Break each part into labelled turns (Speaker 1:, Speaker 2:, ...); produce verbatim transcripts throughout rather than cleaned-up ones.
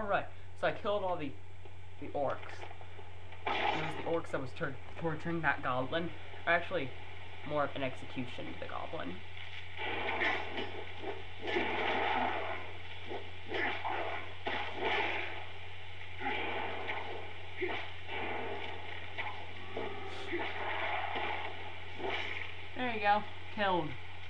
Speaker 1: Alright, so I killed all the the orcs. It was the orcs that was tor torturing that goblin. Or actually, more of an execution to the goblin. There you go. Killed.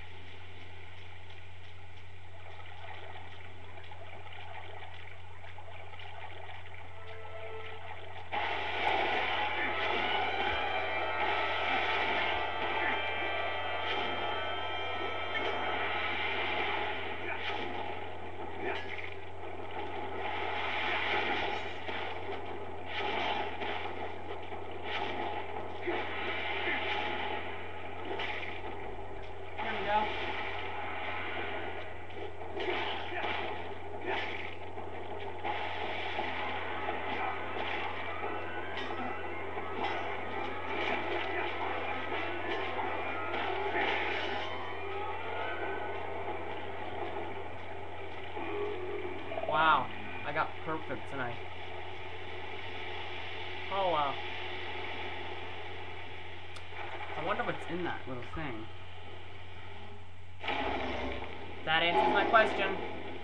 Speaker 1: Wow, I got perfect tonight. Oh wow. I wonder what's in that little thing. That answers my question.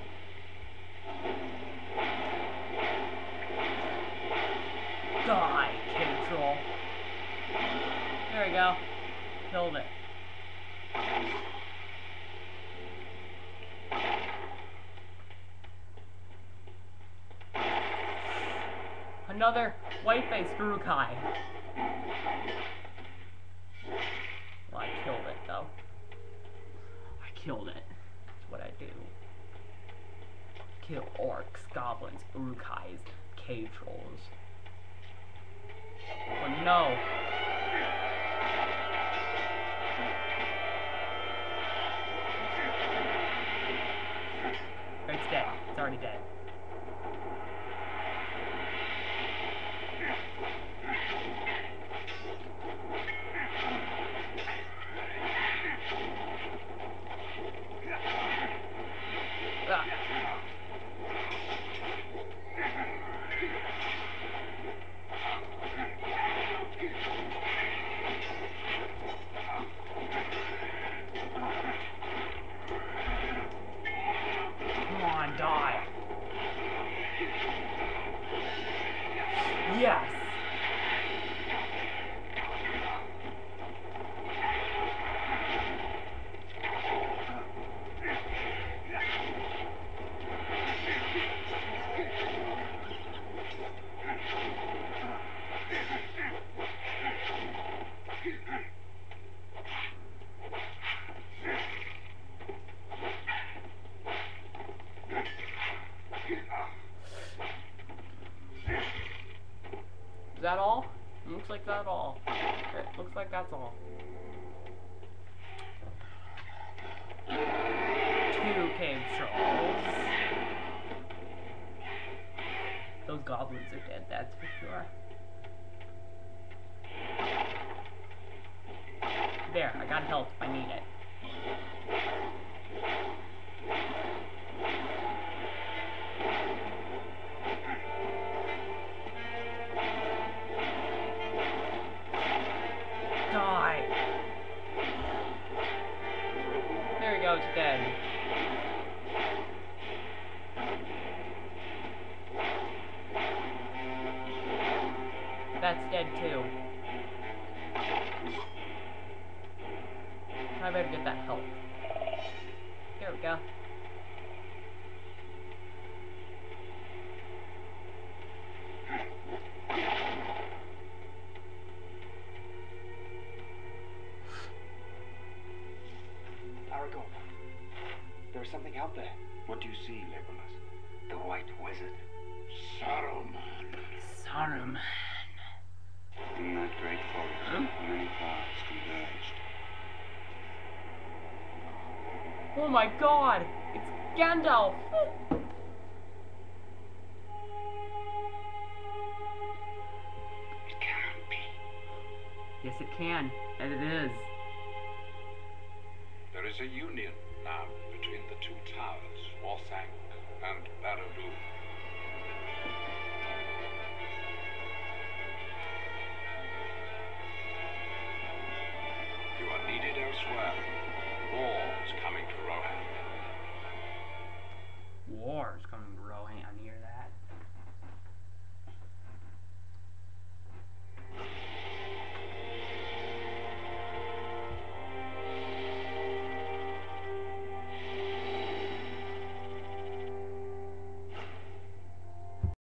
Speaker 1: Die, cave troll. There we go. Killed it. Another white-faced Urukai. Well, I killed it, though. I killed it. That's what I do. Kill orcs, goblins, Urukais, cave trolls. Oh no! It's dead. It's already dead. Die. Yes. Is that all? It looks like that's all. It looks like that's all. Two cave trolls. Those goblins are dead, that's for sure. There, I got help if I need it. Die. There we go, it's dead. That's dead too. I better get that help. There we go.
Speaker 2: There's something out there.
Speaker 3: What do you see, Legolas?
Speaker 2: The White Wizard.
Speaker 3: Saruman.
Speaker 1: Saruman.
Speaker 3: In that great forest, huh? Many paths converged.
Speaker 1: Oh my god! It's Gandalf!
Speaker 2: It can't be.
Speaker 1: Yes, it can. And it is.
Speaker 4: There is a union now between the two towers, Orthanc and Baraloo. War's coming to Rohan.
Speaker 1: War is coming